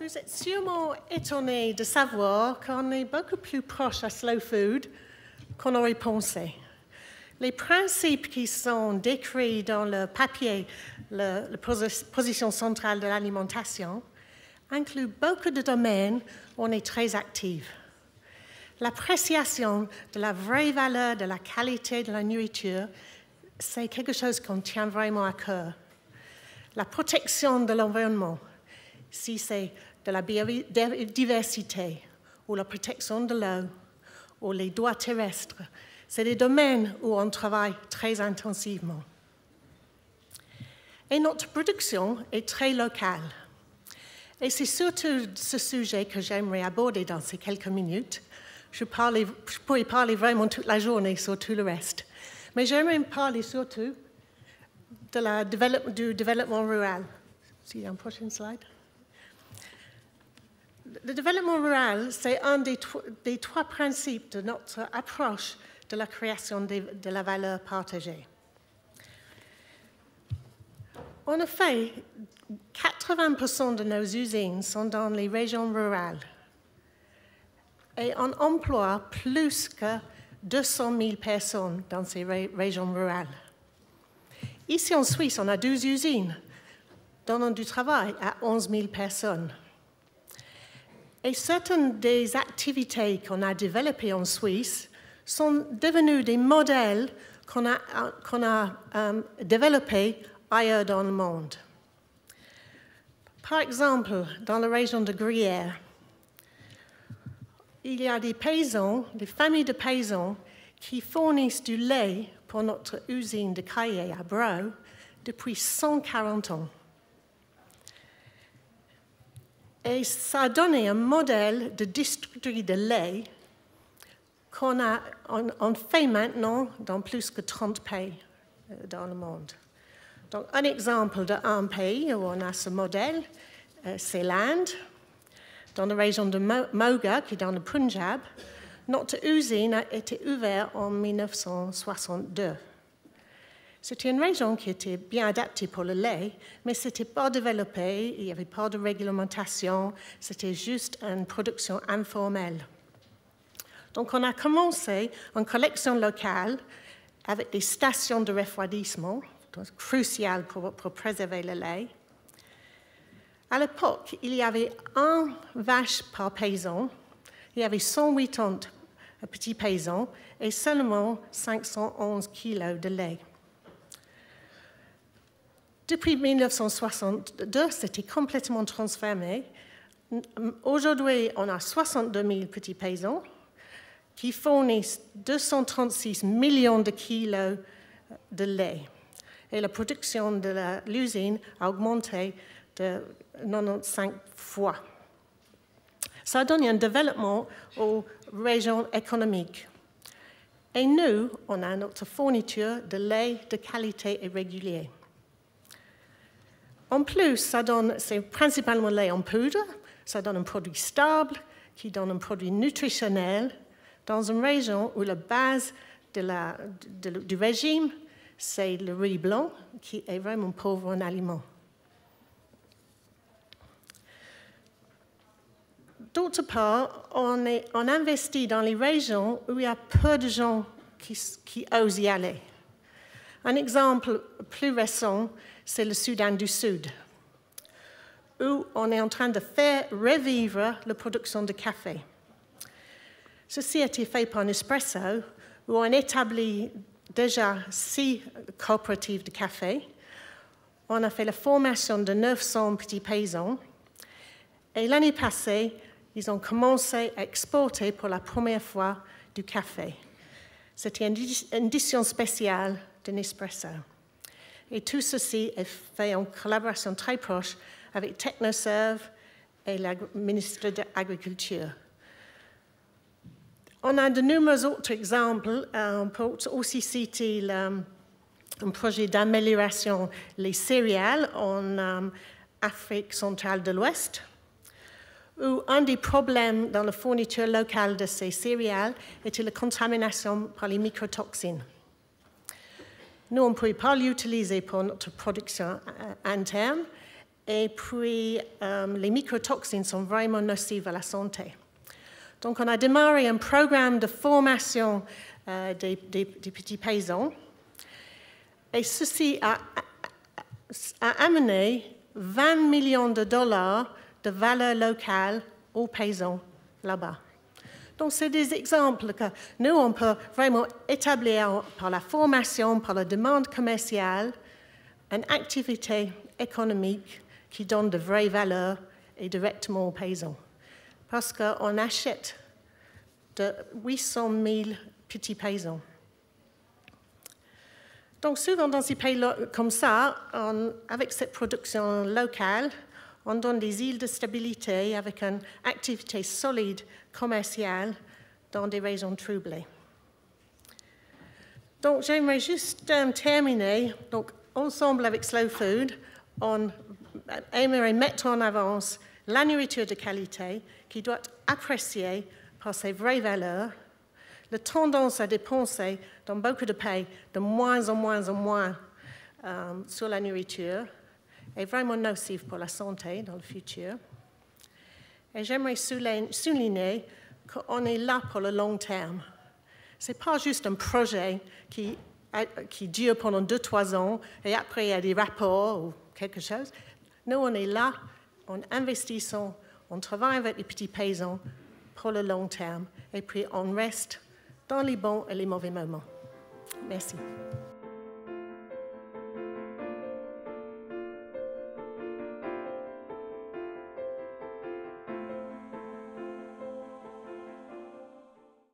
Vous êtes sûrement étonné de savoir qu'on est beaucoup plus proche à slow food qu'on aurait pensé. Les principes qui sont décrits dans le papier, la position centrale de l'alimentation, incluent beaucoup de domaines où on est très actif. L'appréciation de la vraie valeur de la qualité de la nourriture, c'est quelque chose qu'on tient vraiment à cœur. La protection de l'environnement, si c'est de la biodiversité ou la protection de l'eau ou les droits terrestres, c'est des domaines où on travaille très intensivement. Et notre production est très locale. Et c'est surtout ce sujet que j'aimerais aborder dans ces quelques minutes. Je pourrais parler vraiment toute la journée sur tout le reste. Mais j'aimerais parler surtout du développement rural. Si, un prochain slide. Le développement rural, c'est un des trois principes de notre approche de la création de la valeur partagée. En effet, 80% de nos usines sont dans les régions rurales et on emploie plus que 200 000 personnes dans ces régions rurales. Ici en Suisse, on a 12 usines donnant du travail à 11 000 personnes. Et certaines des activités qu'on a développées en Suisse sont devenues des modèles qu'on a développés ailleurs dans le monde. Par exemple, dans la région de Gruyère, il y a des paysans, des familles de paysans qui fournissent du lait pour notre usine de Caillé à Brau depuis 140 ans. Et ça a donné un modèle de distillerie de lait qu'on fait maintenant dans plus que 30 pays dans le monde. Donc, un exemple d'un pays où on a ce modèle, c'est l'Inde. Dans la région de Moga, qui est dans le Punjab, notre usine a été ouverte en 1962. C'était une région qui était bien adaptée pour le lait, mais ce n'était pas développé, il n'y avait pas de réglementation, c'était juste une production informelle. Donc on a commencé une collection locale avec des stations de refroidissement, cruciales pour préserver le lait. À l'époque, il y avait un vache par paysan, il y avait 180 petits paysans et seulement 511 kilos de lait. Depuis 1962, c'était complètement transformé. Aujourd'hui, on a 62 000 petits paysans qui fournissent 236 millions de kilos de lait. Et la production de l'usine a augmenté de 95 fois. Ça donne un développement aux régions économiques. Et nous, on a notre fourniture de lait de qualité et régulier. En plus, c'est principalement lait en poudre, ça donne un produit stable, qui donne un produit nutritionnel, dans une région où la base du régime, c'est le riz blanc, qui est vraiment pauvre en aliments. D'autre part, on investit dans les régions où il y a peu de gens qui osent y aller. Un exemple plus récent, c'est le Soudan du Sud, où on est en train de faire revivre la production de café. Ceci a été fait par Nespresso, où on établit déjà 6 coopératives de café. On a fait la formation de 900 petits paysans. Et l'année passée, ils ont commencé à exporter pour la première fois du café. C'était une édition spéciale de Nespresso. Et tout ceci est fait en collaboration très proche avec Technoserve et le ministre de l'Agriculture. On a de nombreux autres exemples. On peut aussi citer un projet d'amélioration des céréales en Afrique centrale de l'Ouest, où un des problèmes dans la fourniture locale de ces céréales était la contamination par les mycotoxines. Nous, on ne pouvait pas l'utiliser pour notre production interne et puis les mycotoxines sont vraiment nocives à la santé. Donc on a démarré un programme de formation des petits paysans et ceci a amené 20 millions de dollars de valeur locale aux paysans là-bas. Donc, c'est des exemples que nous, on peut vraiment établir par la formation, par la demande commerciale, une activité économique qui donne de vraies valeurs et directement aux paysans. Parce qu'on achète de 800 000 petits paysans. Donc, souvent dans ces pays comme ça, avec cette production locale, on donne des îles de stabilité avec une activité solide commerciale dans des régions troublées. Donc, j'aimerais juste terminer. Donc, ensemble avec Slow Food, on aimerait mettre en avant la nourriture de qualité qui doit être appréciée par ses vraies valeurs, la tendance à dépenser dans beaucoup de pays de moins en moins sur la nourriture est vraiment nocive pour la santé dans le futur. Et j'aimerais souligner qu'on est là pour le long terme. Ce n'est pas juste un projet qui dure pendant 2-3 ans et après il y a des rapports ou quelque chose. Nous, on est là, on investissons, on travaille avec les petits paysans pour le long terme et puis on reste dans les bons et les mauvais moments. Merci.